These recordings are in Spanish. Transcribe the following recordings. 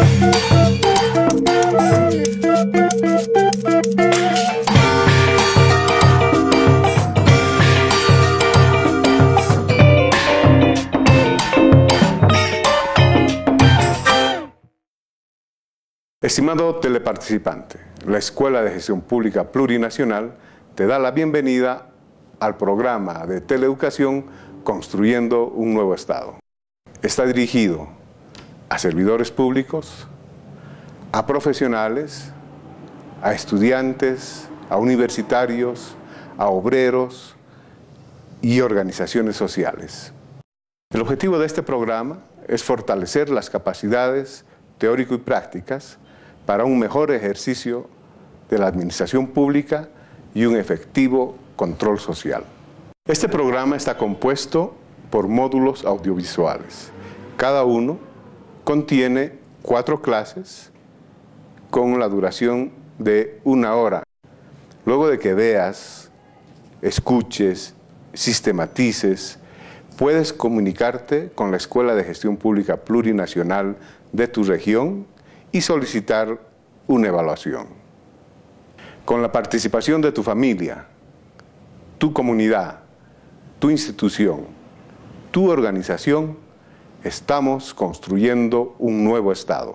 Estimado teleparticipante, la Escuela de Gestión Pública Plurinacional te da la bienvenida al programa de teleeducación Construyendo un Nuevo Estado. Está dirigido a servidores públicos, a profesionales, a estudiantes, a universitarios, a obreros y organizaciones sociales. El objetivo de este programa es fortalecer las capacidades teórico y prácticas para un mejor ejercicio de la administración pública y un efectivo control social. Este programa está compuesto por módulos audiovisuales. Cada uno contiene 4 clases con la duración de 1 hora. Luego de que veas, escuches, sistematices, puedes comunicarte con la Escuela de Gestión Pública Plurinacional de tu región y solicitar una evaluación. Con la participación de tu familia, tu comunidad, tu institución, tu organización, estamos construyendo un nuevo Estado.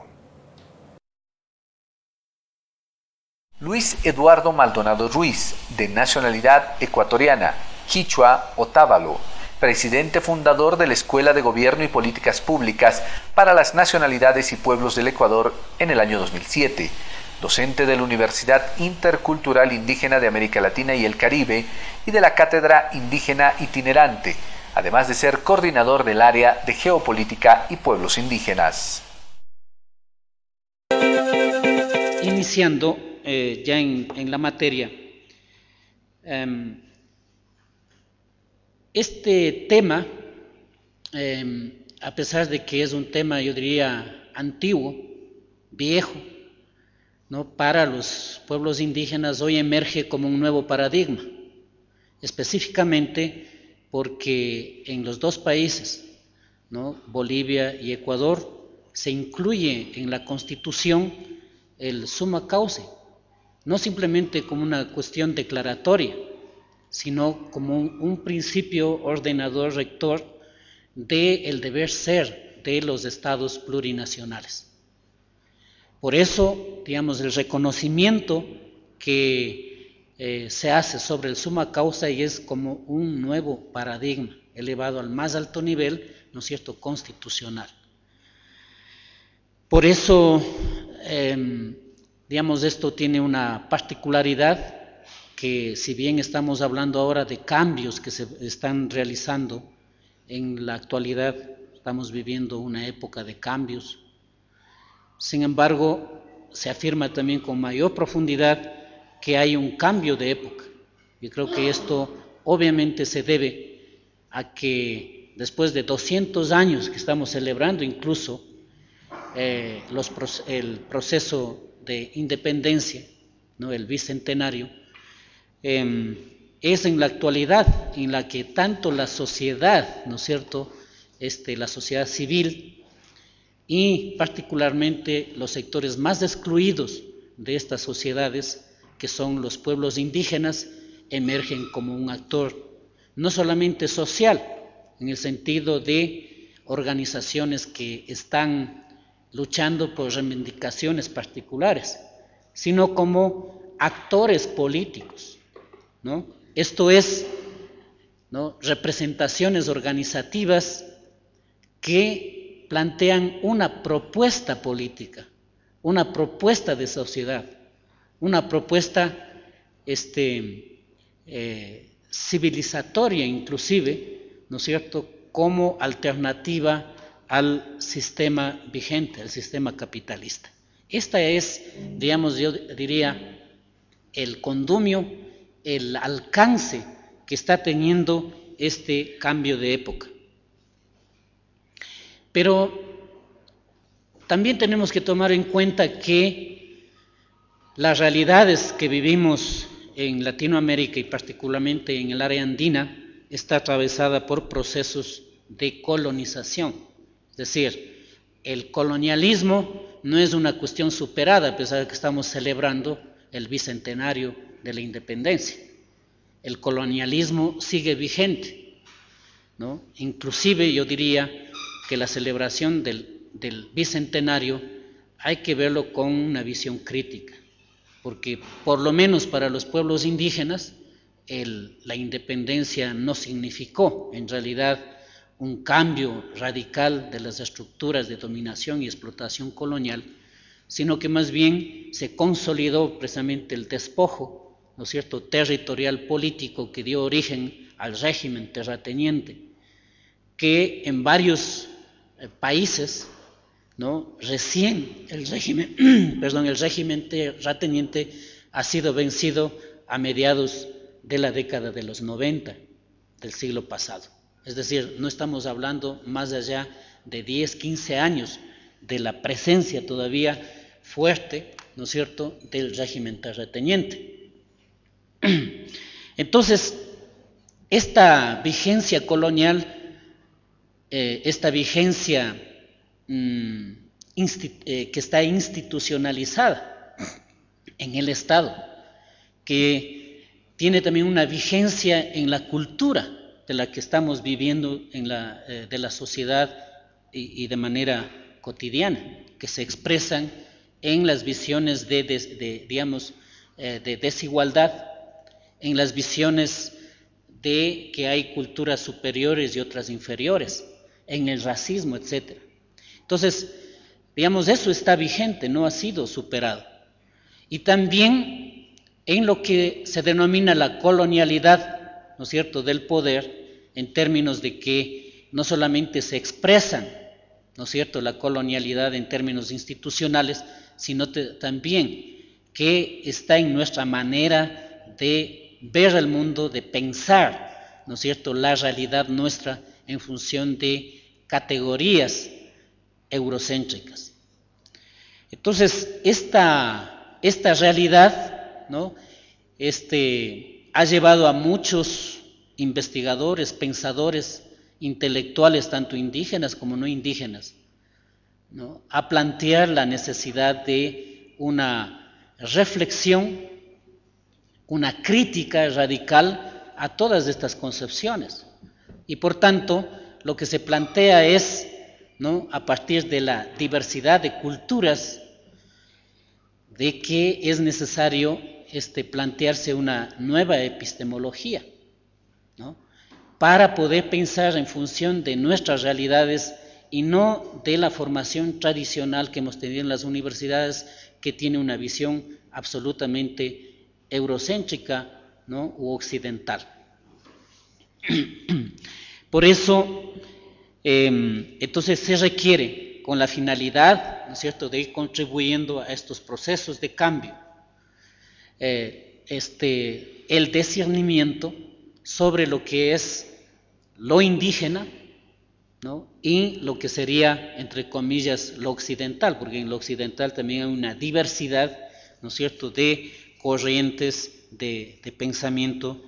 Luis Eduardo Maldonado Ruiz, de nacionalidad ecuatoriana, quichua Otavalo, presidente fundador de la Escuela de Gobierno y Políticas Públicas para las Nacionalidades y Pueblos del Ecuador en el año 2007, docente de la Universidad Intercultural Indígena de América Latina y el Caribe y de la Cátedra Indígena Itinerante, además de ser coordinador del área de Geopolítica y Pueblos Indígenas. Iniciando ya en la materia, este tema, a pesar de que es un tema, yo diría, antiguo, viejo, ¿no? Para los pueblos indígenas hoy emerge como un nuevo paradigma, específicamente porque en los 2 países, ¿no? Bolivia y Ecuador, se incluye en la Constitución el summa causa, no simplemente como una cuestión declaratoria, sino como un principio ordenador rector del deber ser de los estados plurinacionales. Por eso, digamos, el reconocimiento que se hace sobre el summa causa y es como un nuevo paradigma elevado al más alto nivel, ¿no es cierto?, constitucional. Por eso, digamos, esto tiene una particularidad que, si bien estamos hablando ahora de cambios que se están realizando en la actualidad, estamos viviendo una época de cambios. Sin embargo, se afirma también con mayor profundidad que hay un cambio de época. Yo creo que esto obviamente se debe a que después de 200 años que estamos celebrando incluso el proceso de independencia, ¿no?, el bicentenario, es en la actualidad en la que tanto la sociedad, ¿no es cierto?, la sociedad civil y particularmente los sectores más excluidos de estas sociedades, que son los pueblos indígenas, emergen como un actor no solamente social, en el sentido de organizaciones que están luchando por reivindicaciones particulares, sino como actores políticos, ¿no? Esto es, ¿no?, representaciones organizativas que plantean una propuesta política, una propuesta de sociedad, una propuesta civilizatoria inclusive, ¿no es cierto?, como alternativa al sistema vigente, al sistema capitalista. Esta es, digamos, yo diría, el condumio, el alcance que está teniendo este cambio de época. Pero también tenemos que tomar en cuenta que las realidades que vivimos en Latinoamérica y particularmente en el área andina está atravesada por procesos de colonización. Es decir, el colonialismo no es una cuestión superada, a pesar de que estamos celebrando el bicentenario de la independencia. El colonialismo sigue vigente, ¿no? Inclusive yo diría que la celebración del bicentenario hay que verlo con una visión crítica, porque por lo menos para los pueblos indígenas la independencia no significó en realidad un cambio radical de las estructuras de dominación y explotación colonial, sino que más bien se consolidó precisamente el despojo, ¿no es cierto?, territorial político que dio origen al régimen terrateniente, que en varios países, ¿no?, recién el régimen terrateniente ha sido vencido a mediados de la década de los 90 del siglo pasado. Es decir, no estamos hablando más allá de 10, 15 años de la presencia todavía fuerte, ¿no es cierto?, del régimen terrateniente. Entonces, esta vigencia colonial, esta vigencia que está institucionalizada en el Estado, que tiene también una vigencia en la cultura de la que estamos viviendo de la sociedad y de manera cotidiana, que se expresan en las visiones de desigualdad, en las visiones de que hay culturas superiores y otras inferiores, en el racismo, etc. Entonces, digamos, eso está vigente, no ha sido superado. Y también en lo que se denomina la colonialidad, ¿no es cierto?, del poder, en términos de que no solamente se expresan, ¿no es cierto?, la colonialidad en términos institucionales, sino también que está en nuestra manera de ver el mundo, de pensar, ¿no es cierto?, la realidad nuestra en función de categorías eurocéntricas. Entonces, esta realidad, ¿no?, ha llevado a muchos investigadores, pensadores, intelectuales, tanto indígenas como no indígenas, ¿no?, a plantear la necesidad de una reflexión, una crítica radical a todas estas concepciones. Y por tanto, lo que se plantea es, ¿no?, a partir de la diversidad de culturas, de que es necesario plantearse una nueva epistemología, ¿no?, para poder pensar en función de nuestras realidades y no de la formación tradicional que hemos tenido en las universidades, que tiene una visión absolutamente eurocéntrica, ¿no?, u occidental. Por eso, entonces se requiere, con la finalidad, ¿no es cierto?, de ir contribuyendo a estos procesos de cambio, el discernimiento sobre lo que es lo indígena, ¿no?, y lo que sería, entre comillas, lo occidental, porque en lo occidental también hay una diversidad, ¿no es cierto?, de corrientes de pensamiento,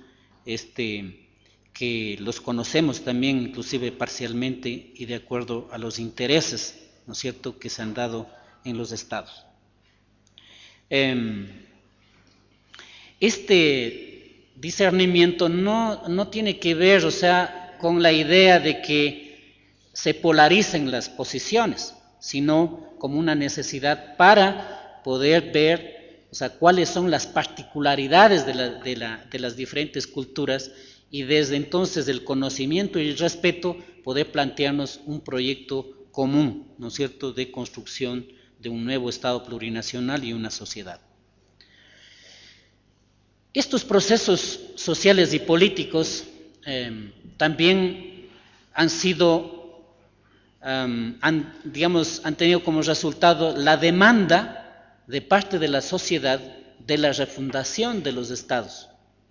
que los conocemos también inclusive parcialmente y de acuerdo a los intereses, ¿no es cierto?, que se han dado en los estados. Este discernimiento no tiene que ver, o sea, con la idea de que se polaricen las posiciones, sino como una necesidad para poder ver, o sea, cuáles son las particularidades de las diferentes culturas, y desde entonces el conocimiento y el respeto poder plantearnos un proyecto común, ¿no es cierto?, de construcción de un nuevo Estado plurinacional y una sociedad. Estos procesos sociales y políticos también han tenido como resultado la demanda de parte de la sociedad de la refundación de los estados.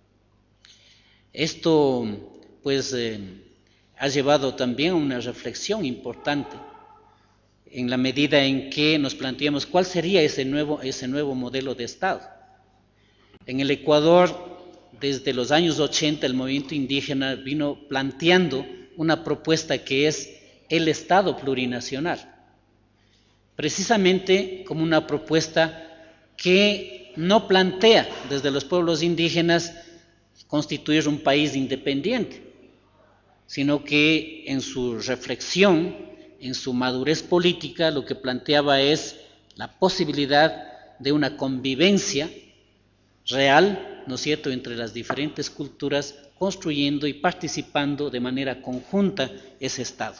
Esto, pues, ha llevado también a una reflexión importante en la medida en que nos planteamos cuál sería ese nuevo modelo de Estado. En el Ecuador, desde los años 80, el movimiento indígena vino planteando una propuesta que es el Estado plurinacional. precisamente como una propuesta que no plantea desde los pueblos indígenas constituir un país independiente, sino que en su reflexión, en su madurez política, lo que planteaba es la posibilidad de una convivencia real, ¿no es cierto?, entre las diferentes culturas, construyendo y participando de manera conjunta ese Estado.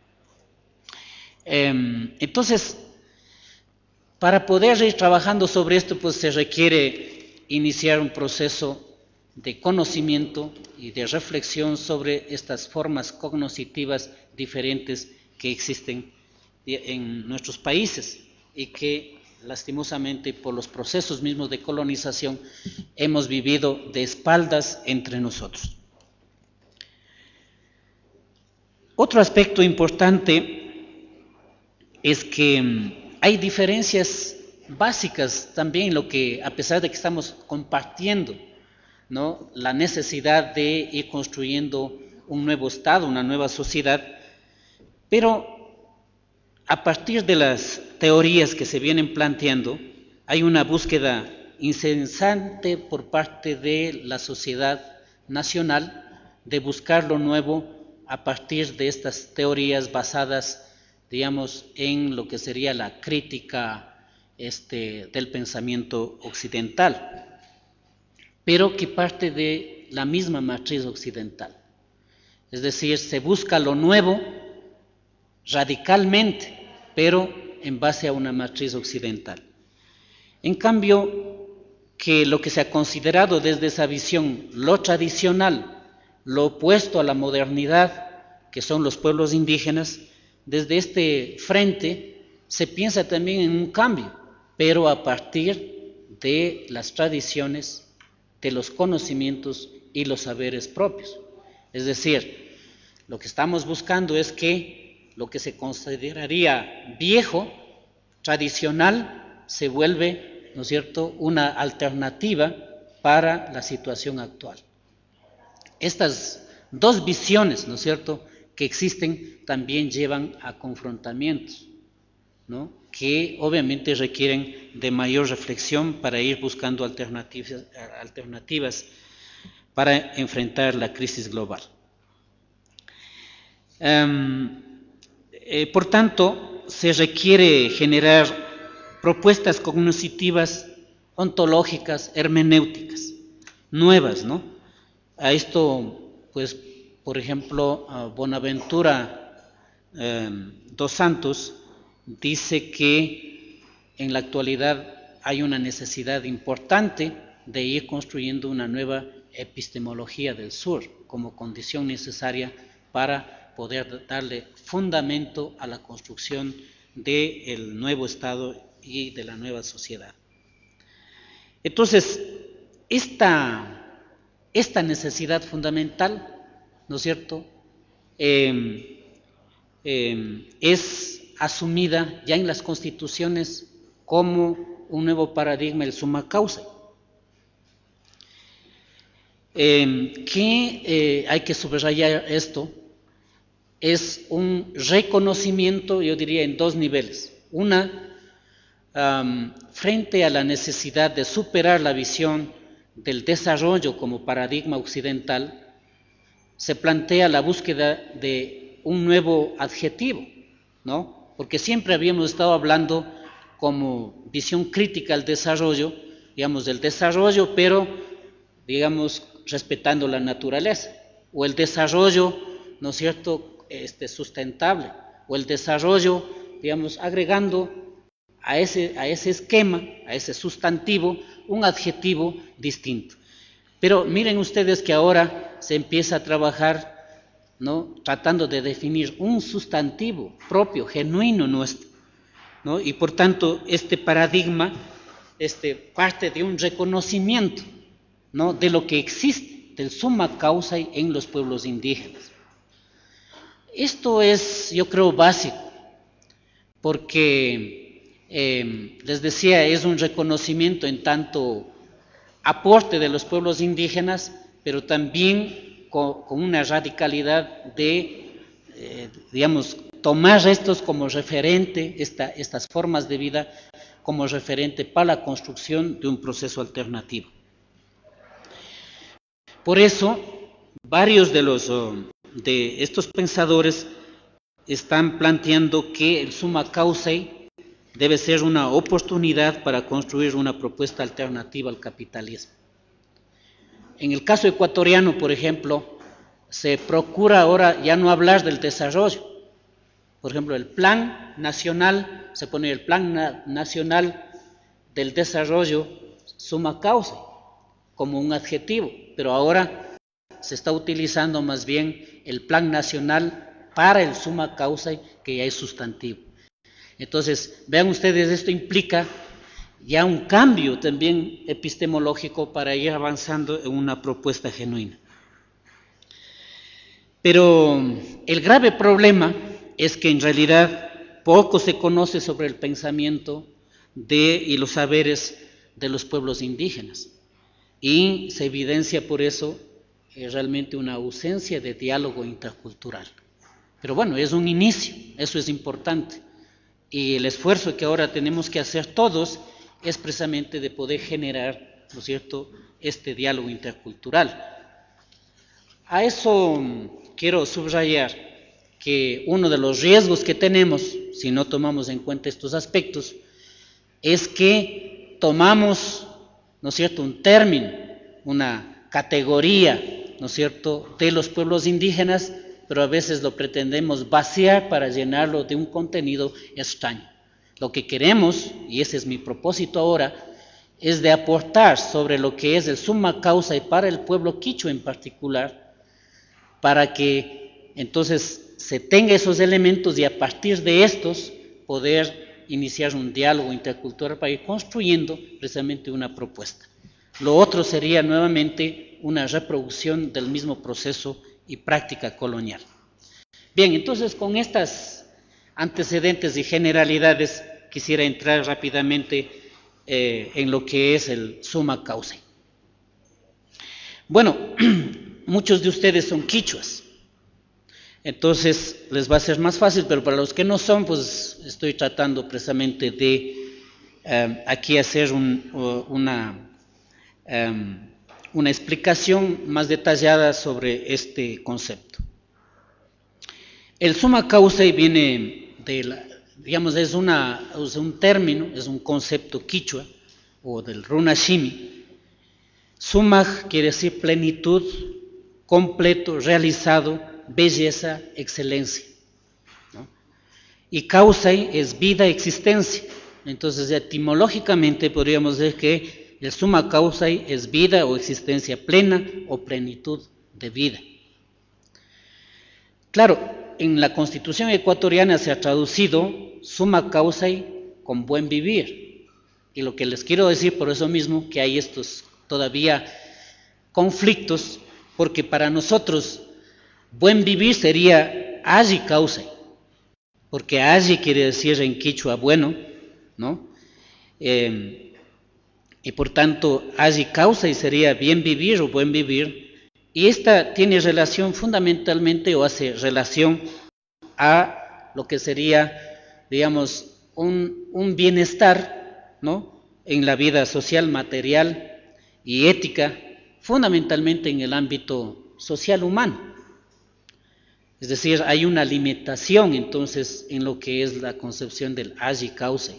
Entonces, para poder ir trabajando sobre esto, pues se requiere iniciar un proceso de conocimiento y de reflexión sobre estas formas cognitivas diferentes que existen en nuestros países y que lastimosamente por los procesos mismos de colonización hemos vivido de espaldas entre nosotros. Otro aspecto importante es que hay diferencias básicas también en lo que, a pesar de que estamos compartiendo, ¿no?, la necesidad de ir construyendo un nuevo Estado, una nueva sociedad, pero a partir de las teorías que se vienen planteando, hay una búsqueda incesante por parte de la sociedad nacional de buscar lo nuevo a partir de estas teorías basadas, digamos, en lo que sería la crítica del pensamiento occidental, pero que parte de la misma matriz occidental. Es decir, se busca lo nuevo radicalmente, pero en base a una matriz occidental. En cambio, que lo que se ha considerado desde esa visión, lo tradicional, lo opuesto a la modernidad, que son los pueblos indígenas, desde este frente se piensa también en un cambio, pero a partir de las tradiciones, de los conocimientos y los saberes propios. Es decir, lo que estamos buscando es que lo que se consideraría viejo, tradicional, se vuelve, ¿no es cierto?, una alternativa para la situación actual. Estas dos visiones, ¿no es cierto?, que existen también llevan a confrontamientos, ¿no?, que obviamente requieren de mayor reflexión para ir buscando alternativas para enfrentar la crisis global. Por tanto, se requiere generar propuestas cognitivas, ontológicas, hermenéuticas, nuevas, ¿no? A esto, pues, por ejemplo, Bonaventura dos Santos dice que en la actualidad hay una necesidad importante de ir construyendo una nueva epistemología del sur como condición necesaria para poder darle fundamento a la construcción del nuevo Estado y de la nueva sociedad. Entonces, esta necesidad fundamental, ¿no es cierto?, es asumida ya en las constituciones como un nuevo paradigma, el summa causa, que hay que subrayar esto, es un reconocimiento, yo diría, en dos niveles. Una, frente a la necesidad de superar la visión del desarrollo como paradigma occidental, se plantea la búsqueda de un nuevo adjetivo, ¿no? Porque siempre habíamos estado hablando como visión crítica al desarrollo, digamos, del desarrollo, pero, digamos, respetando la naturaleza, o el desarrollo, ¿no es cierto?, sustentable, o el desarrollo, digamos, agregando a ese esquema, a ese sustantivo, un adjetivo distinto. Pero miren ustedes que ahora se empieza a trabajar, ¿no?, tratando de definir un sustantivo propio, genuino nuestro, ¿no? Y por tanto, este paradigma parte de un reconocimiento, ¿no?, de lo que existe, del summa causa en los pueblos indígenas. Esto es, yo creo, básico, porque, les decía, es un reconocimiento en tanto aporte de los pueblos indígenas, pero también con una radicalidad de, digamos, tomar estos como referente, estas formas de vida como referente para la construcción de un proceso alternativo. Por eso, varios de estos pensadores están planteando que el summa causae debe ser una oportunidad para construir una propuesta alternativa al capitalismo. En el caso ecuatoriano, por ejemplo, se procura ahora ya no hablar del desarrollo. Por ejemplo, el plan nacional, se pone el plan nacional del desarrollo summa causae como un adjetivo, pero ahora se está utilizando más bien el plan nacional para el summa causae, que ya es sustantivo. Entonces, vean ustedes, esto implica ya un cambio también epistemológico para ir avanzando en una propuesta genuina. Pero el grave problema es que en realidad poco se conoce sobre el pensamiento y los saberes de los pueblos indígenas, y se evidencia por eso realmente una ausencia de diálogo intercultural. Pero bueno, es un inicio, eso es importante, y el esfuerzo que ahora tenemos que hacer todos es precisamente de poder generar, ¿no es cierto?, este diálogo intercultural. A eso quiero subrayar que uno de los riesgos que tenemos, si no tomamos en cuenta estos aspectos, es que tomamos, ¿no es cierto?, un término, una categoría, ¿no es cierto?, de los pueblos indígenas, pero a veces lo pretendemos vaciar para llenarlo de un contenido extraño. Lo que queremos, y ese es mi propósito ahora, es de aportar sobre lo que es el summa causae para el pueblo quichua en particular, para que entonces se tenga esos elementos y a partir de estos poder iniciar un diálogo intercultural para ir construyendo precisamente una propuesta. Lo otro sería nuevamente una reproducción del mismo proceso y práctica colonial. Bien, entonces con estas antecedentes y generalidades quisiera entrar rápidamente en lo que es el summa causae. Bueno, muchos de ustedes son quichuas, entonces les va a ser más fácil, pero para los que no son, pues estoy tratando precisamente de aquí hacer una explicación más detallada sobre este concepto. El summa causae viene digamos, es un término, es un concepto quichua o del runashimi. Summa quiere decir plenitud, completo, realizado, belleza, excelencia, ¿no? Y causae es vida, existencia. Entonces, etimológicamente podríamos decir que el summa causae es vida o existencia plena o plenitud de vida. Claro, en la Constitución ecuatoriana se ha traducido summa causae con buen vivir. Y lo que les quiero decir por eso mismo, que hay estos todavía conflictos, porque para nosotros buen vivir sería alli causae, porque alli quiere decir en quichua bueno, ¿no? Y por tanto alli causae sería bien vivir o buen vivir, y esta tiene relación fundamentalmente o hace relación a lo que sería, digamos, un bienestar, ¿no?, en la vida social, material y ética, fundamentalmente en el ámbito social humano. Es decir, hay una limitación entonces en lo que es la concepción del alli causae.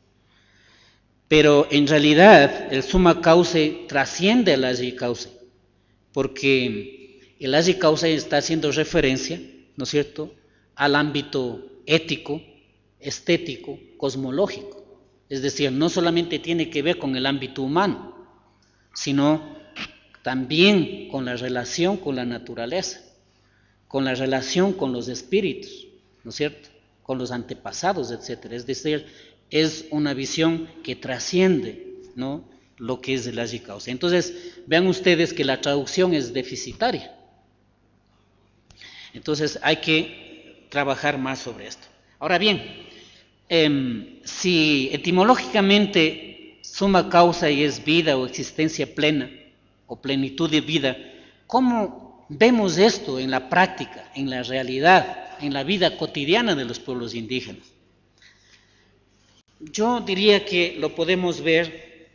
Pero en realidad el summa causae trasciende al alli causae, porque el alli causae está haciendo referencia, ¿no es cierto?, al ámbito ético, estético, cosmológico. Es decir, no solamente tiene que ver con el ámbito humano, sino también con la relación con la naturaleza, con la relación con los espíritus, ¿no es cierto?, con los antepasados, etcétera. Es decir, es una visión que trasciende, ¿no?, lo que es el alli causae. Entonces, vean ustedes que la traducción es deficitaria. Entonces, hay que trabajar más sobre esto. Ahora bien, si etimológicamente summa causae es vida o existencia plena o plenitud de vida, ¿cómo vemos esto en la práctica, en la realidad? en la vida cotidiana de los pueblos indígenas. Yo diría que lo podemos ver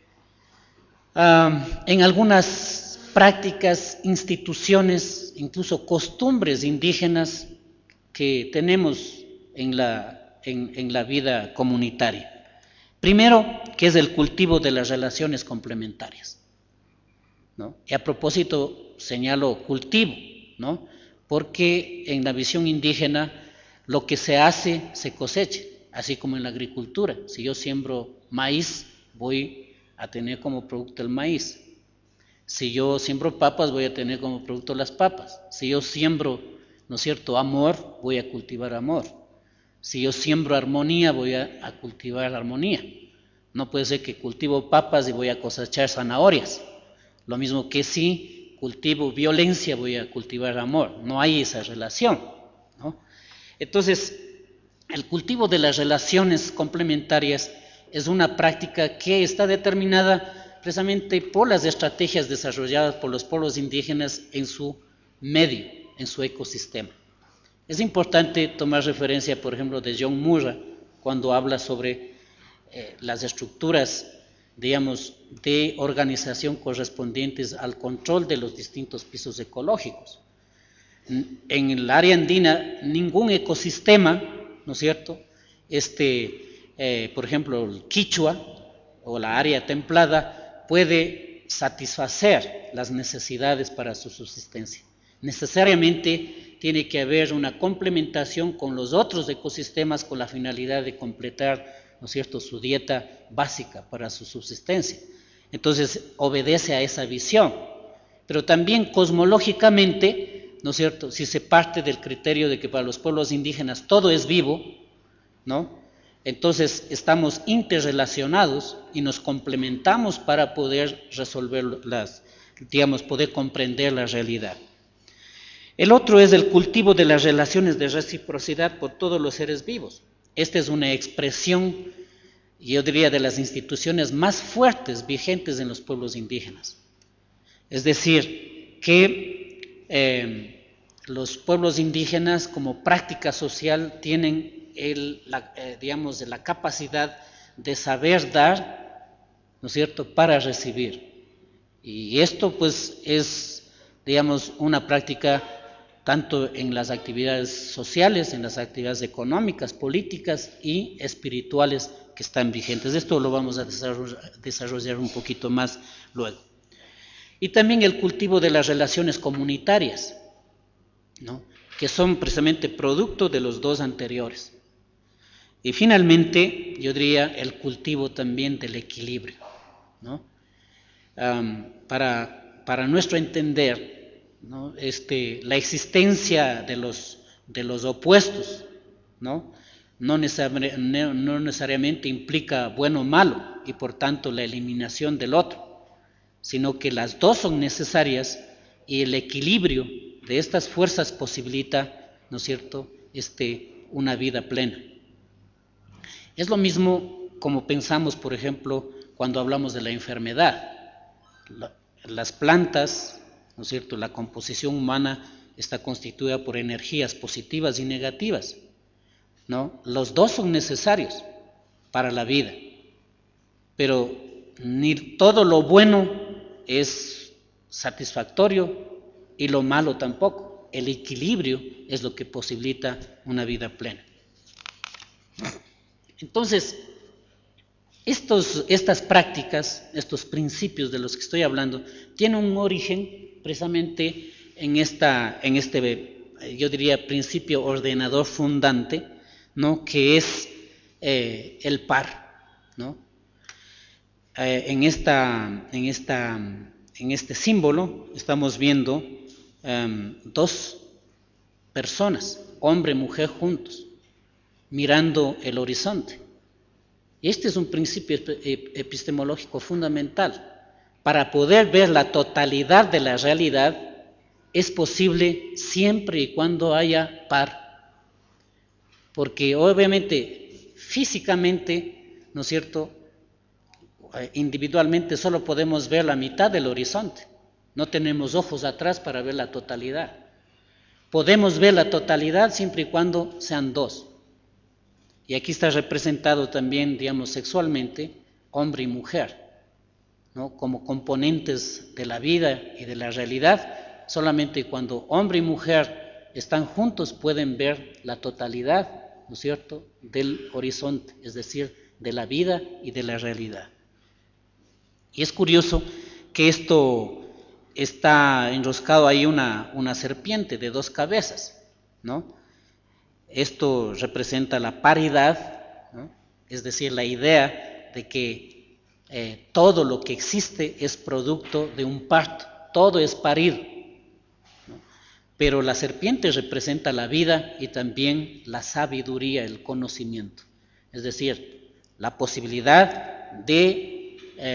en algunas prácticas, instituciones, incluso costumbres indígenas que tenemos en la vida comunitaria. Primero, que es el cultivo de las relaciones complementarias, ¿no? Y a propósito señalo cultivo, ¿no? Porque en la visión indígena lo que se hace se cosecha, así como en la agricultura. Si yo siembro maíz, voy a tener como producto el maíz. Si yo siembro papas, voy a tener como producto las papas. Si yo siembro, ¿no es cierto?, amor, voy a cultivar amor. Si yo siembro armonía, voy a cultivar armonía. No puede ser que cultivo papas y voy a cosechar zanahorias. Lo mismo que si cultivo violencia, voy a cultivar amor. No hay esa relación, ¿no? Entonces, el cultivo de las relaciones complementarias es una práctica que está determinada precisamente por las estrategias desarrolladas por los pueblos indígenas en su medio, en su ecosistema. Es importante tomar referencia, por ejemplo, de John Murra, cuando habla sobre las estructuras, digamos, de organización correspondientes al control de los distintos pisos ecológicos. En el área andina, ningún ecosistema, ¿no es cierto?, por ejemplo, el Quichua o la área templada puede satisfacer las necesidades para su subsistencia. Necesariamente tiene que haber una complementación con los otros ecosistemas con la finalidad de completar, ¿no es cierto?, su dieta básica para su subsistencia. Entonces, obedece a esa visión. Pero también cosmológicamente, ¿no es cierto?, si se parte del criterio de que para los pueblos indígenas todo es vivo, ¿no?, entonces estamos interrelacionados y nos complementamos para poder resolver poder comprender la realidad. El otro es el cultivo de las relaciones de reciprocidad por todos los seres vivos. Esta es una expresión, yo diría, de las instituciones más fuertes vigentes en los pueblos indígenas. Es decir, que los pueblos indígenas como práctica social tienen la capacidad de saber dar, ¿no es cierto?, para recibir. Y esto pues es, digamos, una práctica tanto en las actividades sociales, en las actividades económicas, políticas y espirituales que están vigentes. Esto lo vamos a desarrollar un poquito más luego. Y también el cultivo de las relaciones comunitarias, ¿no?, que son precisamente producto de los dos anteriores. Y finalmente, yo diría, el cultivo también del equilibrio, ¿no? Para nuestro entender, ¿no?, la existencia de los opuestos, ¿no?, no necesariamente implica bueno o malo, y por tanto la eliminación del otro, sino que las dos son necesarias y el equilibrio de estas fuerzas posibilita, ¿no es cierto?, una vida plena. Es lo mismo como pensamos, por ejemplo, cuando hablamos de la enfermedad. Las plantas, ¿no es cierto?, la composición humana está constituida por energías positivas y negativas, ¿no? Los dos son necesarios para la vida, pero ni todo lo bueno es satisfactorio y lo malo tampoco. El equilibrio es lo que posibilita una vida plena. Entonces, estas prácticas, estos principios de los que estoy hablando, tienen un origen precisamente en yo diría, principio ordenador fundante, ¿no?, que es el par, ¿no? En este símbolo estamos viendo dos personas, hombre y mujer juntos, mirando el horizonte. Y este es un principio epistemológico fundamental. Para poder ver la totalidad de la realidad es posible siempre y cuando haya par. Porque obviamente, físicamente, ¿no es cierto?, individualmente solo podemos ver la mitad del horizonte. No tenemos ojos atrás para ver la totalidad. podemos ver la totalidad siempre y cuando sean dos. Y aquí está representado también, digamos, sexualmente, hombre y mujer, ¿no? Como componentes de la vida y de la realidad. Solamente cuando hombre y mujer están juntos pueden ver la totalidad, ¿no es cierto?, del horizonte, es decir, de la vida y de la realidad. Y es curioso que esto está enroscado ahí una serpiente de 2 cabezas, ¿no? Esto representa la paridad, ¿no? Es decir, la idea de que todo lo que existe es producto de un parto, todo es parido, ¿no? Pero la serpiente representa la vida y también la sabiduría, el conocimiento, es decir, la posibilidad de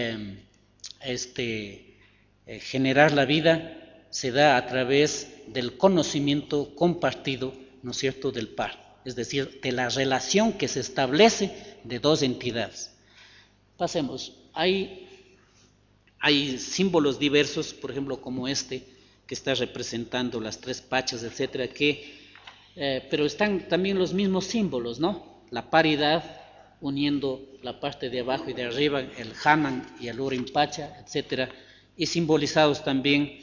generar la vida se da a través del conocimiento compartido, ¿no es cierto?, del par, es decir, de la relación que se establece de 2 entidades. Pasemos, hay símbolos diversos, por ejemplo, como este, que está representando las 3 pachas, etcétera, pero están también los mismos símbolos, ¿no? La paridad, uniendo la parte de abajo y de arriba, el Hanan y el Urim Pacha, etcétera, y simbolizados también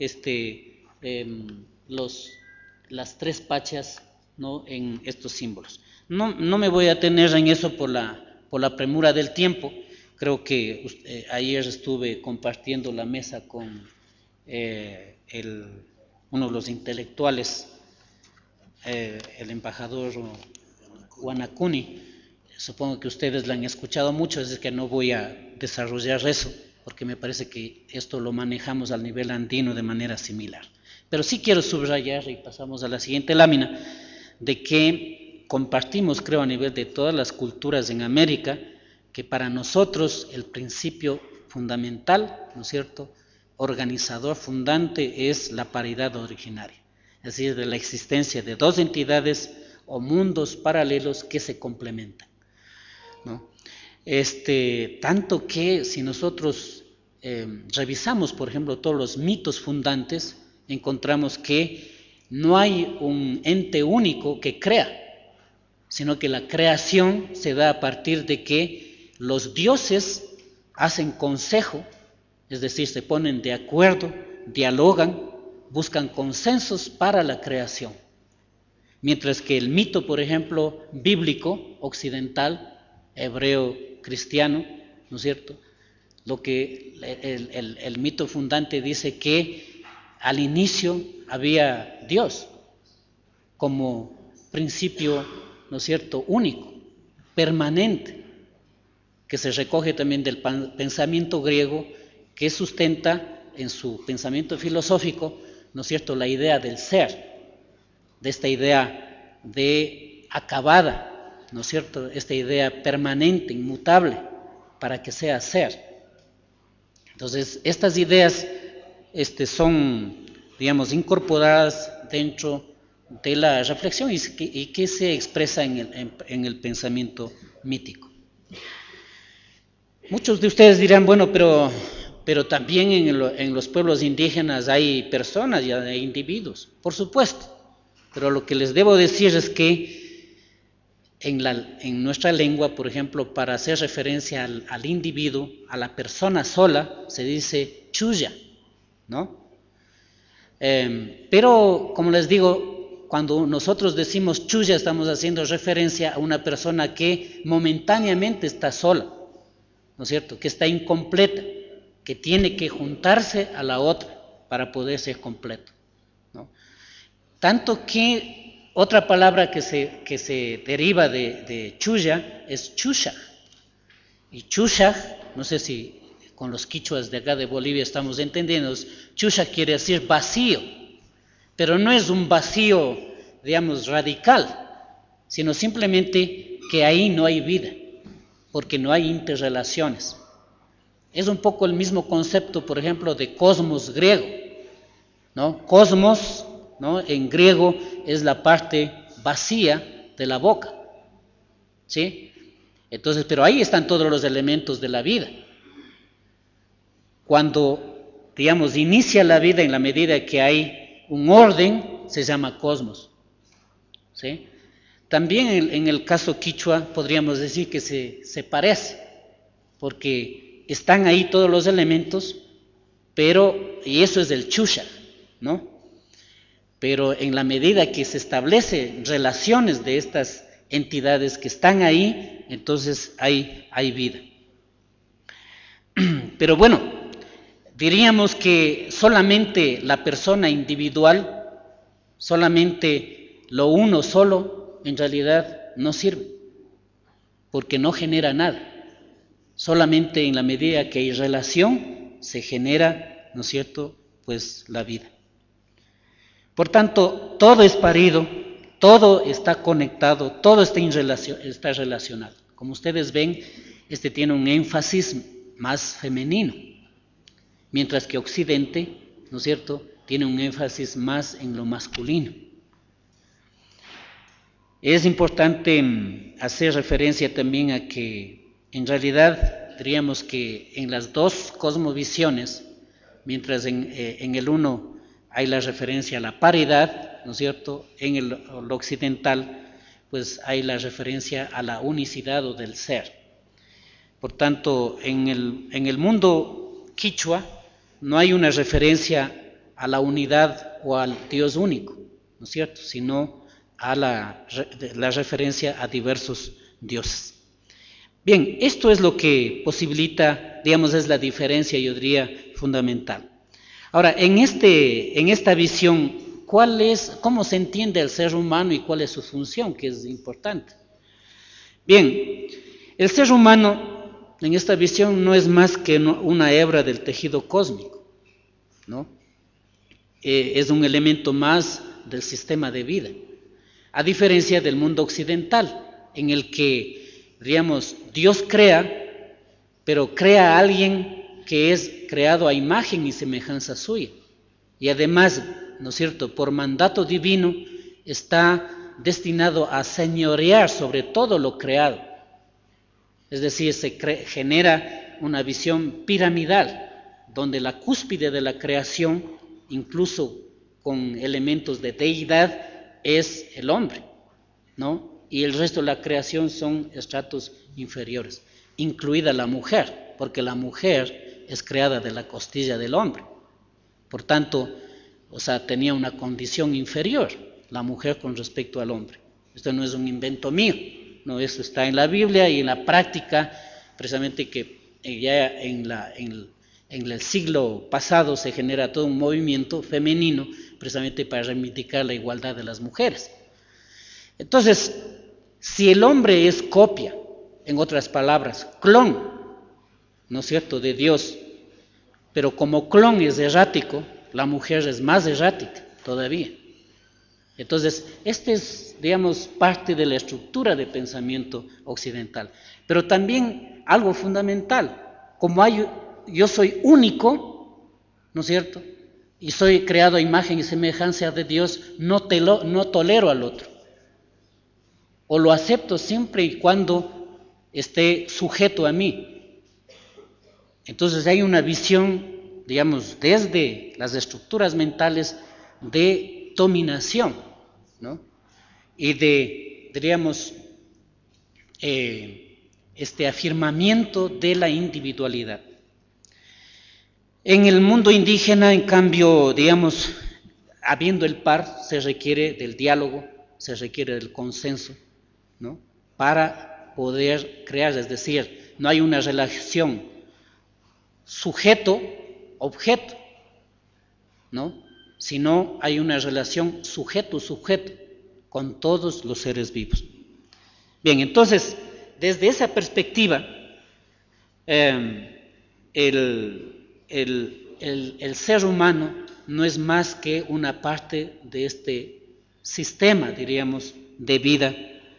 las 3 pachas, ¿no?, en estos símbolos. No me voy a detener en eso por la premura del tiempo. Creo que ayer estuve compartiendo la mesa con uno de los intelectuales, el embajador Guanacuni. Supongo que ustedes la han escuchado mucho, es que no voy a desarrollar eso, porque me parece que esto lo manejamos al nivel andino de manera similar. Pero sí quiero subrayar, y pasamos a la siguiente lámina, de que compartimos, creo, a nivel de todas las culturas en América, que para nosotros el principio fundamental, ¿no es cierto?, organizador fundante es la paridad originaria, es decir, de la existencia de 2 entidades o mundos paralelos que se complementan, ¿no? Tanto que si nosotros revisamos, por ejemplo, todos los mitos fundantes, encontramos que no hay un ente único que crea, sino que la creación se da a partir de que los dioses hacen consejo, es decir, se ponen de acuerdo, dialogan, buscan consensos para la creación. Mientras que el mito, por ejemplo, bíblico, occidental, hebreo, cristiano, ¿no es cierto?, lo que el mito fundante dice que al inicio había Dios como principio, ¿no es cierto?, único, permanente, que se recoge también del pensamiento griego, que sustenta en su pensamiento filosófico, ¿no es cierto?, la idea del ser, de esta idea de acabada, ¿no es cierto?, esta idea permanente, inmutable, para que sea ser. Entonces, estas ideas son, digamos, incorporadas dentro de la reflexión y que se expresa en el pensamiento mítico. Muchos de ustedes dirán, bueno, pero también en los pueblos indígenas hay personas y hay individuos, por supuesto, pero lo que les debo decir es que en nuestra lengua, por ejemplo, para hacer referencia al individuo, a la persona sola, se dice chuya, ¿no? Pero, como les digo, cuando nosotros decimos chuya, estamos haciendo referencia a una persona que momentáneamente está sola, ¿no es cierto?, que está incompleta, que tiene que juntarse a la otra para poder ser completo, ¿no? Tanto que otra palabra que se deriva de chuya es chushaj. Y chushaj, no sé si con los quichuas de acá de Bolivia estamos entendiendo, chushaj quiere decir vacío, pero no es un vacío, digamos, radical, sino simplemente que ahí no hay vida, porque no hay interrelaciones. Es un poco el mismo concepto, por ejemplo, de cosmos griego, ¿no? Cosmos, ¿no?, en griego es la parte vacía de la boca, ¿sí? Entonces, pero ahí están todos los elementos de la vida. Cuando, digamos, inicia la vida en la medida que hay un orden, se llama cosmos, ¿sí? También en el caso quichua podríamos decir que se parece, porque están ahí todos los elementos, y eso es el chusha, ¿no? Pero en la medida que se establecen relaciones de estas entidades que están ahí, entonces hay vida. Pero bueno, diríamos que solamente la persona individual, solamente lo uno solo, en realidad no sirve, porque no genera nada. Solamente en la medida que hay relación, se genera, ¿no es cierto?, pues la vida. Por tanto, todo es parido, todo está conectado, todo está relacionado. Como ustedes ven, este tiene un énfasis más femenino, mientras que Occidente, ¿no es cierto?, tiene un énfasis más en lo masculino. Es importante hacer referencia también a que, en realidad, diríamos que en las dos cosmovisiones, mientras en el uno hay la referencia a la paridad, ¿no es cierto?, en lo occidental, pues hay la referencia a la unicidad o del ser. Por tanto, en el mundo quichua no hay una referencia a la unidad o al Dios único, ¿no es cierto?, sino a la referencia a diversos dioses. Bien, esto es lo que posibilita, digamos, es la diferencia, yo diría, fundamental. Ahora, en esta visión, ¿cómo se entiende el ser humano y cuál es su función, que es importante? Bien, el ser humano, en esta visión, no es más que una hebra del tejido cósmico, ¿no? Es un elemento más del sistema de vida, a diferencia del mundo occidental, en el que, digamos, Dios crea, pero crea a alguien que es creado a imagen y semejanza suya, y además, ¿no es cierto?, por mandato divino, está destinado a señorear sobre todo lo creado. Es decir, se genera una visión piramidal, donde la cúspide de la creación, incluso con elementos de deidad, es el hombre, ¿no? Y el resto de la creación son estratos inferiores, incluida la mujer, porque la mujer es creada de la costilla del hombre. Por tanto, tenía una condición inferior la mujer con respecto al hombre. Esto no es un invento mío, no, eso está en la Biblia y en la práctica, precisamente que ya en el siglo pasado se genera todo un movimiento femenino precisamente para reivindicar la igualdad de las mujeres. Entonces, si el hombre es copia, en otras palabras, clon, ¿no es cierto?, de Dios, pero como clon es errático, la mujer es más errática todavía. Entonces, este es, digamos, parte de la estructura de pensamiento occidental. Pero también algo fundamental, como yo soy único, ¿no es cierto?, y soy creado a imagen y semejanza de Dios, no tolero al otro, o lo acepto siempre y cuando esté sujeto a mí. Entonces hay una visión, digamos, desde las estructuras mentales de dominación, ¿no?, y de, diríamos, este afirmamiento de la individualidad. En el mundo indígena, en cambio, digamos, habiendo el par, se requiere del diálogo, se requiere del consenso, ¿no?, para poder crear, es decir, no hay una relación sujeto-objeto, ¿no?, sino hay una relación sujeto-sujeto con todos los seres vivos. Bien, entonces, desde esa perspectiva, el ser humano no es más que una parte de este sistema, diríamos, de vida.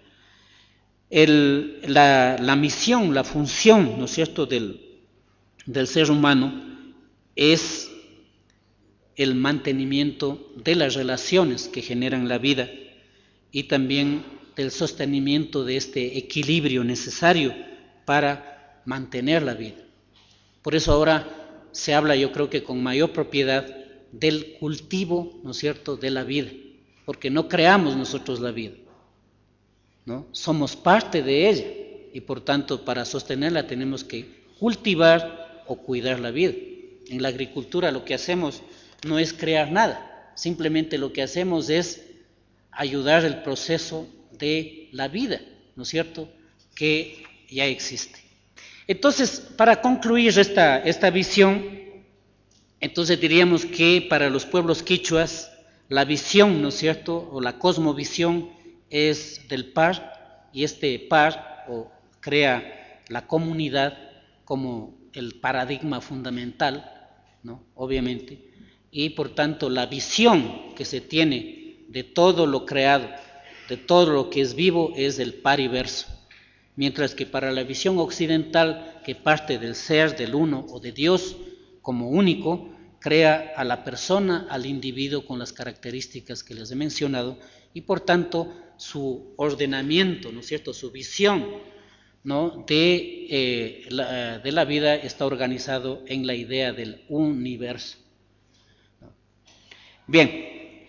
La misión, la función, ¿no es cierto?, del ser humano es el mantenimiento de las relaciones que generan la vida y también del sostenimiento de este equilibrio necesario para mantener la vida. Por eso ahora se habla, yo creo que con mayor propiedad, del cultivo, ¿no es cierto?, de la vida, porque no creamos nosotros la vida, ¿no? Somos parte de ella y por tanto para sostenerla tenemos que cultivar o cuidar la vida. En la agricultura lo que hacemos no es crear nada, simplemente lo que hacemos es ayudar el proceso de la vida, ¿no es cierto?, que ya existe. Entonces, para concluir esta visión, entonces diríamos que para los pueblos quichuas la visión, ¿no es cierto?, o la cosmovisión es del par, y este par crea la comunidad como el paradigma fundamental, ¿no?, obviamente, y por tanto la visión que se tiene de todo lo creado, de todo lo que es vivo, es el pariverso. Mientras que para la visión occidental, que parte del ser, del uno o de Dios como único, crea a la persona, al individuo con las características que les he mencionado, y por tanto su ordenamiento, ¿no es cierto?, su visión, ¿no?, de la vida está organizado en la idea del universo. Bien,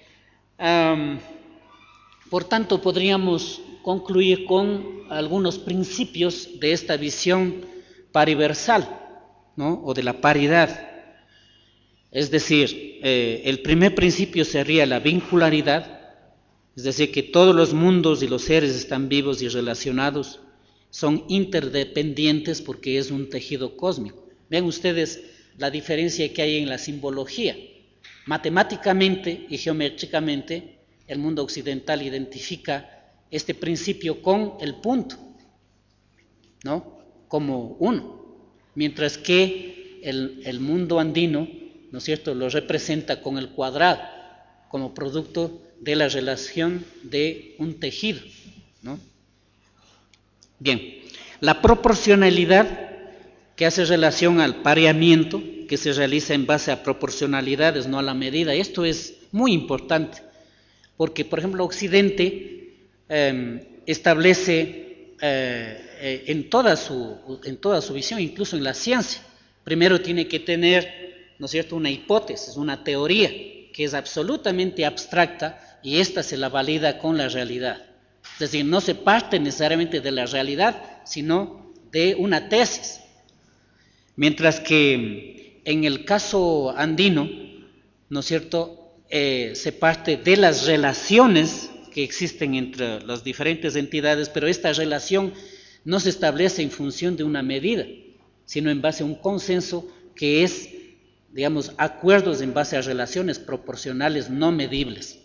por tanto podríamos concluir con algunos principios de esta visión pariversal, ¿no?, o de la paridad. Es decir, el primer principio sería la vincularidad, es decir, que todos los mundos y los seres están vivos y relacionados, son interdependientes porque es un tejido cósmico. Ven ustedes la diferencia que hay en la simbología. Matemáticamente y geométricamente, el mundo occidental identifica este principio con el punto, ¿no?, como uno, mientras que el mundo andino, ¿no es cierto?, lo representa con el cuadrado, como producto de la relación de un tejido, ¿no? Bien, la proporcionalidad, que hace relación al pareamiento, que se realiza en base a proporcionalidades, no a la medida. Esto es muy importante, porque, por ejemplo, Occidente establece en toda su visión, incluso en la ciencia, primero tiene que tener, ¿no es cierto?, una hipótesis, una teoría, que es absolutamente abstracta, y esta se la valida con la realidad. Es decir, no se parte necesariamente de la realidad, sino de una tesis. Mientras que en el caso andino, ¿no es cierto?, se parte de las relaciones que existen entre las diferentes entidades, pero esta relación no se establece en función de una medida, sino en base a un consenso que es, digamos, acuerdos en base a relaciones proporcionales no medibles.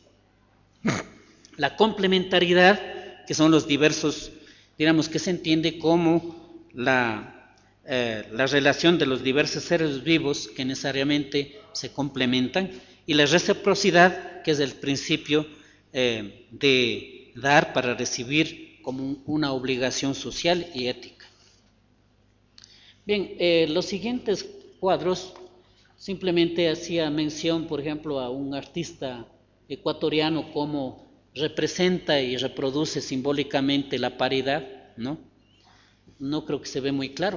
La complementariedad, que son los diversos, digamos, que se entiende como la relación de los diversos seres vivos que necesariamente se complementan, y la reciprocidad, que es el principio de dar para recibir como una obligación social y ética. Bien, los siguientes cuadros simplemente hacía mención, por ejemplo, a un artista ecuatoriano como representa y reproduce simbólicamente la paridad, ¿no? No creo que se ve muy claro.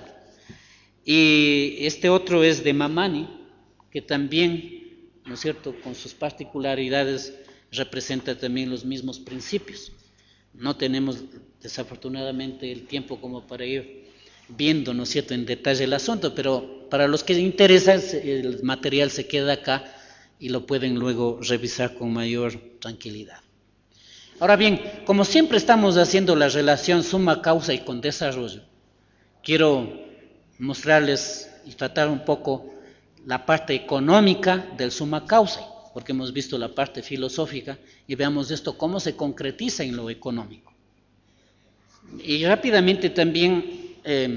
Y este otro es de Mamani, que también, ¿no es cierto?, con sus particularidades representa también los mismos principios. No tenemos desafortunadamente el tiempo como para ir viendo, ¿no es cierto?, en detalle el asunto, pero para los que les interesa el material se queda acá y lo pueden luego revisar con mayor tranquilidad. Ahora bien, como siempre estamos haciendo la relación suma causa y con desarrollo, quiero mostrarles y tratar un poco la parte económica del suma causa, porque hemos visto la parte filosófica, y veamos esto cómo se concretiza en lo económico. Y rápidamente también,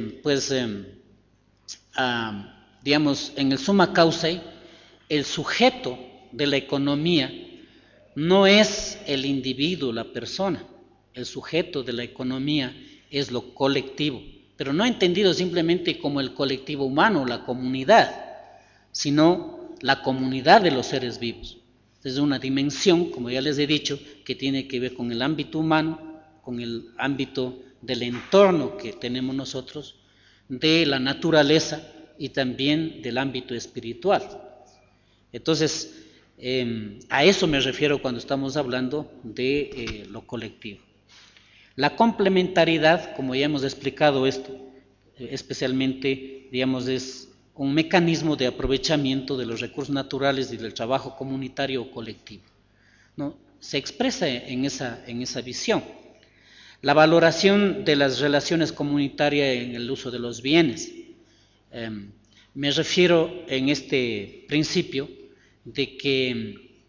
digamos, en el summa causae, el sujeto de la economía no es el individuo, la persona. El sujeto de la economía es lo colectivo, pero no entendido simplemente como el colectivo humano, la comunidad, sino la comunidad de los seres vivos. Es una dimensión, como ya les he dicho, que tiene que ver con el ámbito humano, con el ámbito del entorno que tenemos nosotros, de la naturaleza y también del ámbito espiritual. Entonces, A eso me refiero cuando estamos hablando de lo colectivo. La complementariedad, como ya hemos explicado esto, especialmente, digamos, es un mecanismo de aprovechamiento de los recursos naturales y del trabajo comunitario o colectivo, ¿no? Se expresa en esa visión. La valoración de las relaciones comunitarias en el uso de los bienes. Me refiero en este principio de que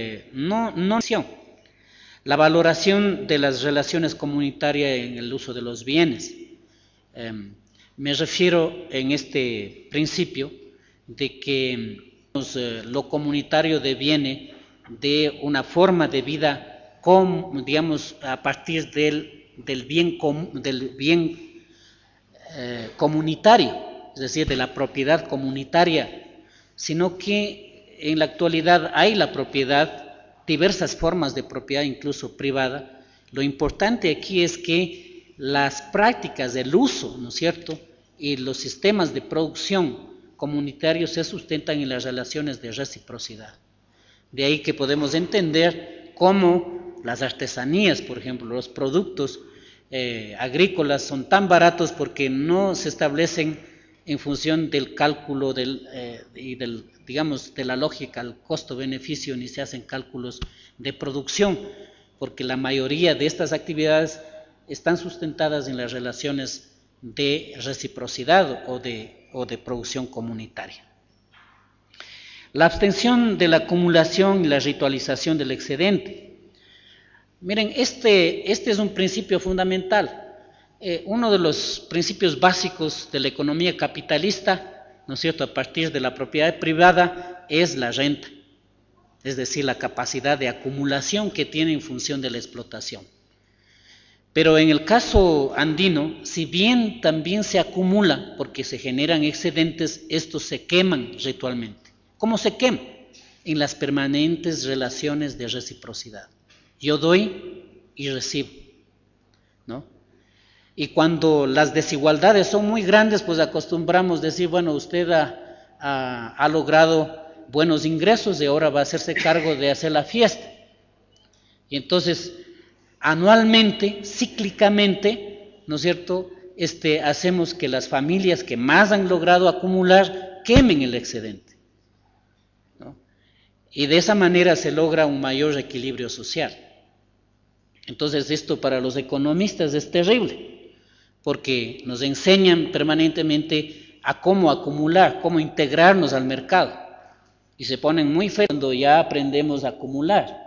la valoración de las relaciones comunitarias en el uso de los bienes. Me refiero en este principio de que lo comunitario deviene de una forma de vida, digamos, a partir del bien comunitario, es decir, de la propiedad comunitaria, sino que en la actualidad hay la propiedad, diversas formas de propiedad, incluso privada. Lo importante aquí es que las prácticas del uso, ¿no es cierto?, y los sistemas de producción comunitarios se sustentan en las relaciones de reciprocidad. De ahí que podemos entender cómo las artesanías, por ejemplo, los productos agrícolas son tan baratos porque no se establecen en función del cálculo digamos, de la lógica, el costo-beneficio, ni se hacen cálculos de producción, porque la mayoría de estas actividades están sustentadas en las relaciones de reciprocidad o de producción comunitaria. La abstención de la acumulación y la ritualización del excedente. Miren, este es un principio fundamental. Uno de los principios básicos de la economía capitalista, ¿no es cierto?, a partir de la propiedad privada, es la renta, es decir, la capacidad de acumulación que tiene en función de la explotación. Pero en el caso andino, si bien también se acumula porque se generan excedentes, estos se queman ritualmente. ¿Cómo se queman? En las permanentes relaciones de reciprocidad. Yo doy y recibo, ¿no? Y cuando las desigualdades son muy grandes, pues acostumbramos decir, bueno, usted ha logrado buenos ingresos y ahora va a hacerse cargo de hacer la fiesta. Y entonces, anualmente, cíclicamente, ¿no es cierto?, hacemos que las familias que más han logrado acumular quemen el excedente, ¿no? Y de esa manera se logra un mayor equilibrio social. Entonces, esto para los economistas es terrible, porque nos enseñan permanentemente a cómo acumular, cómo integrarnos al mercado, y se ponen muy feos cuando ya aprendemos a acumular,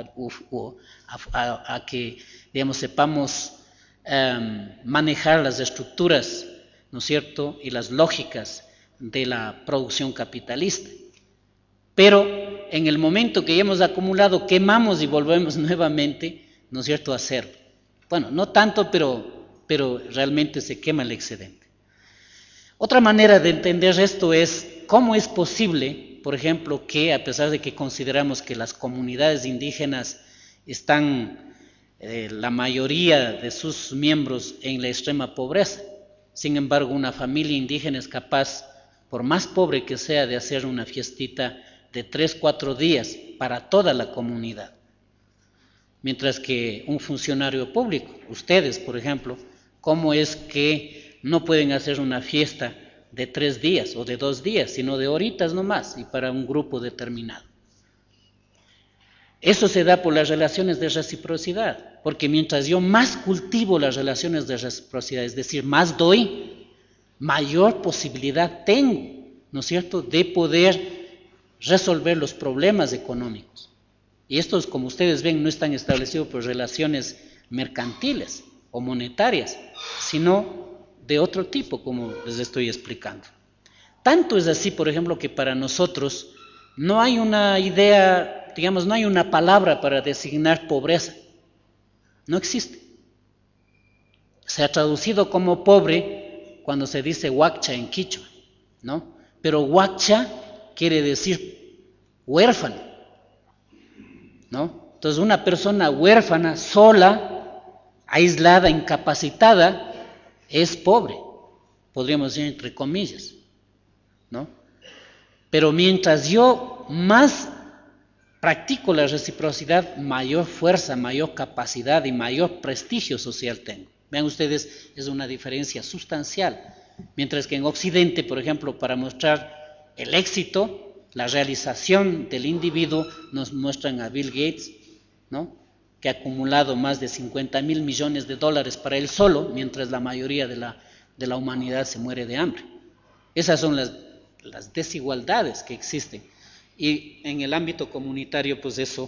a que, digamos, sepamos manejar las estructuras, ¿no es cierto?, y las lógicas de la producción capitalista. Pero en el momento que ya hemos acumulado, quemamos y volvemos nuevamente, ¿no es cierto?, a hacerlo. Bueno, no tanto, pero realmente se quema el excedente. Otra manera de entender esto es cómo es posible, por ejemplo, que a pesar de que consideramos que las comunidades indígenas están, la mayoría de sus miembros en la extrema pobreza, sin embargo una familia indígena es capaz, por más pobre que sea, de hacer una fiestita de 3-4 días para toda la comunidad. Mientras que un funcionario público, ustedes por ejemplo, ¿cómo es que no pueden hacer una fiesta de 3 días o de 2 días, sino de horitas nomás y para un grupo determinado? Eso se da por las relaciones de reciprocidad, porque mientras yo más cultivo las relaciones de reciprocidad, es decir, más doy, mayor posibilidad tengo, ¿no es cierto?, de poder resolver los problemas económicos. Y estos, como ustedes ven, no están establecidos por relaciones mercantiles o monetarias, sino de otro tipo, como les estoy explicando. Tanto es así, por ejemplo, que para nosotros no hay una idea, digamos, no hay una palabra para designar pobreza. No existe. Se ha traducido como pobre cuando se dice huacha en quichua, ¿no? Pero huacha quiere decir huérfano, ¿no? Entonces una persona huérfana, sola, aislada, incapacitada, es pobre, podríamos decir entre comillas, ¿no? Pero mientras yo más practico la reciprocidad, mayor fuerza, mayor capacidad y mayor prestigio social tengo. Vean ustedes, es una diferencia sustancial. Mientras que en Occidente, por ejemplo, para mostrar el éxito, la realización del individuo, nos muestran a Bill Gates, ¿no?, que ha acumulado más de 50.000 millones de dólares para él solo, mientras la mayoría de la humanidad se muere de hambre. Esas son las desigualdades que existen. Y en el ámbito comunitario, pues eso,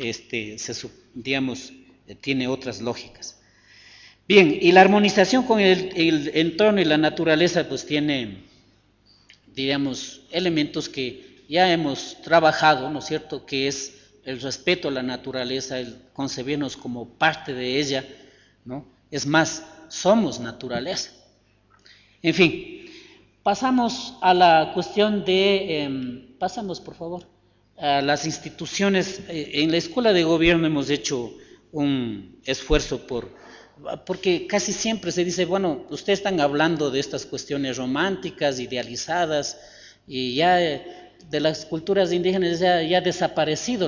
tiene otras lógicas. Bien, y la armonización con el entorno y la naturaleza, pues tiene, diríamos, elementos que ya hemos trabajado, ¿no es cierto?, que es el respeto a la naturaleza, el concebirnos como parte de ella, ¿no? Es más, somos naturaleza. En fin, pasamos a la cuestión de, pasamos por favor, a las instituciones. En la Escuela de Gobierno hemos hecho un esfuerzo porque casi siempre se dice, bueno, ustedes están hablando de estas cuestiones románticas, idealizadas, y ya de las culturas indígenas ya ha desaparecido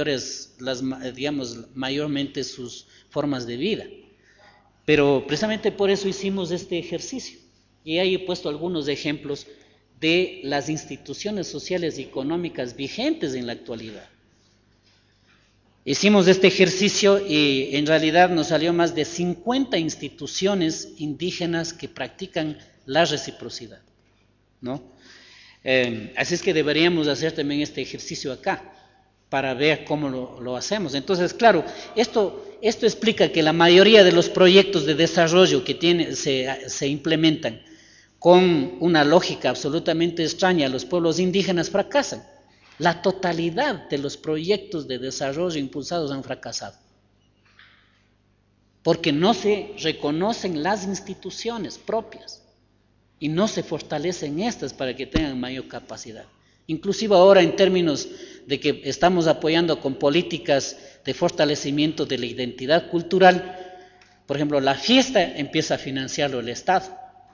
mayormente sus formas de vida. Pero precisamente por eso hicimos este ejercicio. Y ahí he puesto algunos ejemplos de las instituciones sociales y económicas vigentes en la actualidad. Hicimos este ejercicio y en realidad nos salió más de 50 instituciones indígenas que practican la reciprocidad, ¿no? Así es que deberíamos hacer también este ejercicio acá para ver cómo lo hacemos. Entonces, claro, esto explica que la mayoría de los proyectos de desarrollo que se implementan con una lógica absolutamente extraña a los pueblos indígenas fracasan. La totalidad de los proyectos de desarrollo impulsados han fracasado, porque no se reconocen las instituciones propias y no se fortalecen estas para que tengan mayor capacidad. Inclusive ahora, en términos de que estamos apoyando con políticas de fortalecimiento de la identidad cultural, por ejemplo, la fiesta empieza a financiarlo el Estado.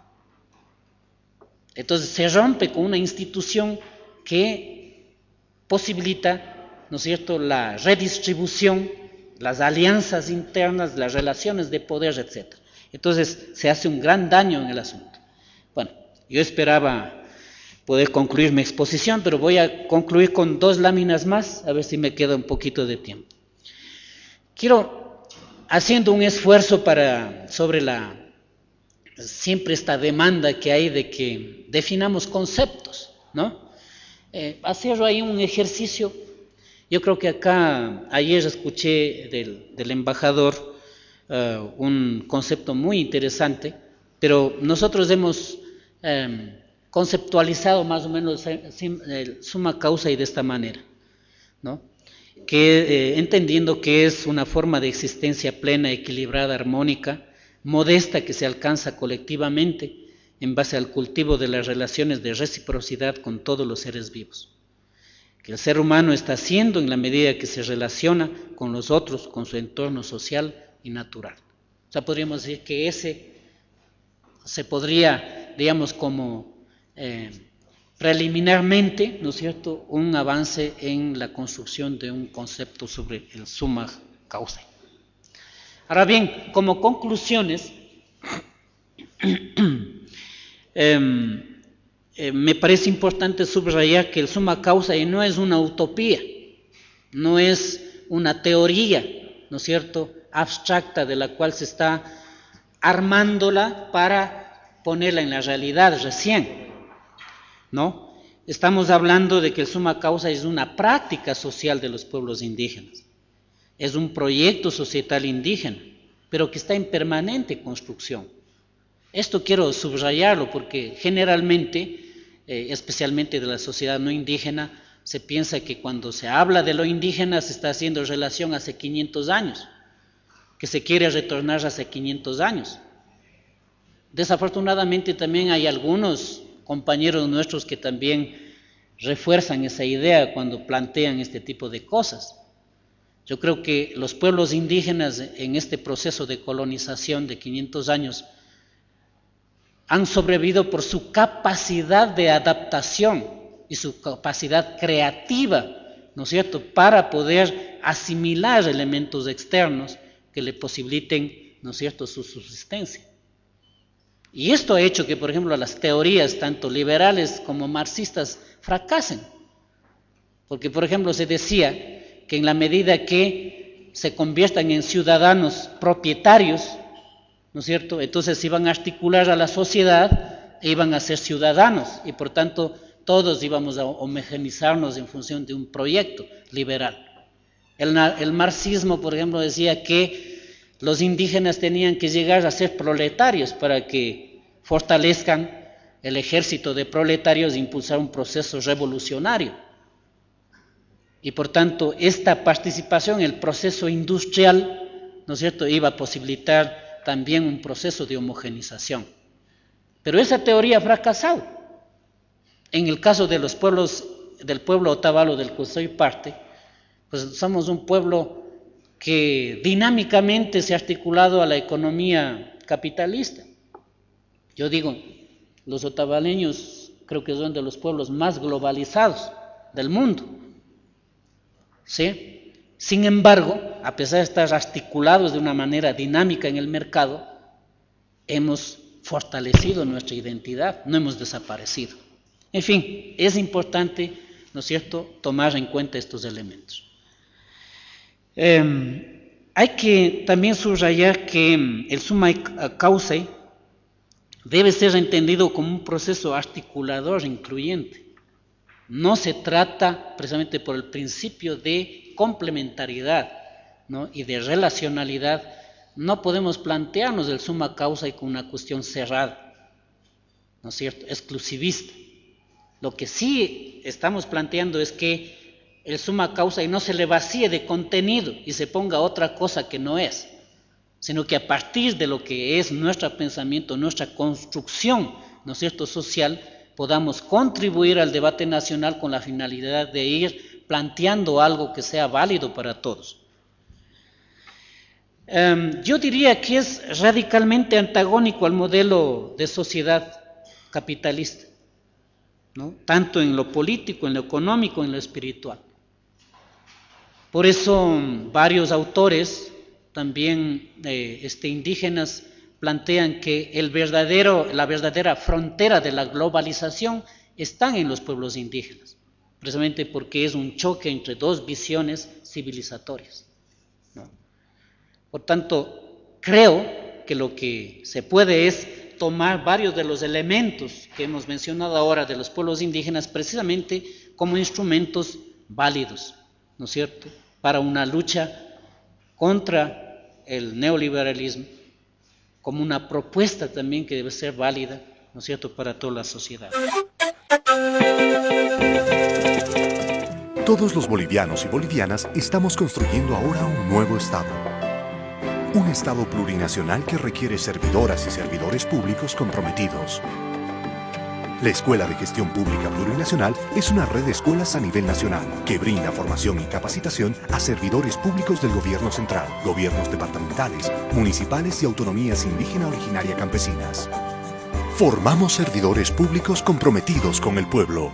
Entonces se rompe con una institución que posibilita, ¿no es cierto?, la redistribución, las alianzas internas, las relaciones de poder, etc. Entonces se hace un gran daño en el asunto. Bueno, yo esperaba poder concluir mi exposición, pero voy a concluir con 2 láminas más, a ver si me queda un poquito de tiempo. Quiero, haciendo un esfuerzo sobre siempre esta demanda que hay de que definamos conceptos, ¿no? Hacer ahí un ejercicio. Yo creo que acá, ayer escuché del embajador un concepto muy interesante, pero nosotros hemos conceptualizado más o menos summa causa y de esta manera, ¿no? Que entendiendo que es una forma de existencia plena, equilibrada, armónica, modesta, que se alcanza colectivamente en base al cultivo de las relaciones de reciprocidad con todos los seres vivos. Que el ser humano está haciendo en la medida que se relaciona con los otros, con su entorno social y natural. O sea, podríamos decir que ese se podría, digamos, como preliminarmente, ¿no es cierto?, un avance en la construcción de un concepto sobre el summa causa. Ahora bien, como conclusiones, me parece importante subrayar que el summa causa no es una utopía, no es una teoría, ¿no es cierto?, abstracta de la cual se está armándola para ponerla en la realidad recién, ¿no? Estamos hablando de que el summa causa es una práctica social de los pueblos indígenas, es un proyecto societal indígena, pero que está en permanente construcción. Esto quiero subrayarlo porque generalmente, especialmente de la sociedad no indígena, se piensa que cuando se habla de lo indígena se está haciendo relación hace 500 años, que se quiere retornar hace 500 años. Desafortunadamente también hay algunos compañeros nuestros que también refuerzan esa idea cuando plantean este tipo de cosas. Yo creo que los pueblos indígenas en este proceso de colonización de 500 años han sobrevivido por su capacidad de adaptación y su capacidad creativa ¿no es cierto?, para poder asimilar elementos externos que le posibiliten, ¿no es cierto?, su subsistencia. Y esto ha hecho que, por ejemplo, las teorías tanto liberales como marxistas fracasen. Porque, por ejemplo, se decía que en la medida que se conviertan en ciudadanos propietarios, ¿no es cierto?, entonces iban a articular a la sociedad e iban a ser ciudadanos, y por tanto todos íbamos a homogeneizarnos en función de un proyecto liberal. El marxismo, por ejemplo, decía que los indígenas tenían que llegar a ser proletarios para que fortalezcan el ejército de proletarios e impulsar un proceso revolucionario. Y por tanto, esta participación en el proceso industrial, ¿no es cierto?, iba a posibilitar también un proceso de homogeneización. Pero esa teoría ha fracasado. En el caso de los pueblos, del pueblo Otavalo, del que soy parte, pues somos un pueblo que dinámicamente se ha articulado a la economía capitalista. Yo digo, los otavaleños creo que son de los pueblos más globalizados del mundo, ¿sí? Sin embargo, a pesar de estar articulados de una manera dinámica en el mercado, hemos fortalecido nuestra identidad, no hemos desaparecido. En fin, es importante, ¿no es cierto?, tomar en cuenta estos elementos. Hay que también subrayar que el summa causa debe ser entendido como un proceso articulador incluyente. No se trata precisamente por el principio de complementariedad, ¿no?, y de relacionalidad. No podemos plantearnos el summa causa como una cuestión cerrada, ¿no es cierto?, exclusivista. Lo que sí estamos planteando es que el summa causa no se le vacíe de contenido y se ponga otra cosa que no es, sino que a partir de lo que es nuestro pensamiento, nuestra construcción, ¿no es cierto?, social, podamos contribuir al debate nacional con la finalidad de ir planteando algo que sea válido para todos. Yo diría que es radicalmente antagónico al modelo de sociedad capitalista, ¿no?, tanto en lo político, en lo económico, en lo espiritual. Por eso varios autores, también indígenas, plantean que la verdadera frontera de la globalización está en los pueblos indígenas, precisamente porque es un choque entre dos visiones civilizatorias, ¿no? Por tanto, creo que lo que se puede es tomar varios de los elementos que hemos mencionado ahora de los pueblos indígenas precisamente como instrumentos válidos, ¿no es cierto?, para una lucha contra el neoliberalismo, como una propuesta también que debe ser válida, ¿no es cierto?, para toda la sociedad. Todos los bolivianos y bolivianas estamos construyendo ahora un nuevo Estado. Un Estado plurinacional que requiere servidoras y servidores públicos comprometidos. La Escuela de Gestión Pública Plurinacional es una red de escuelas a nivel nacional que brinda formación y capacitación a servidores públicos del gobierno central, gobiernos departamentales, municipales y autonomías indígena originaria campesinas. Formamos servidores públicos comprometidos con el pueblo.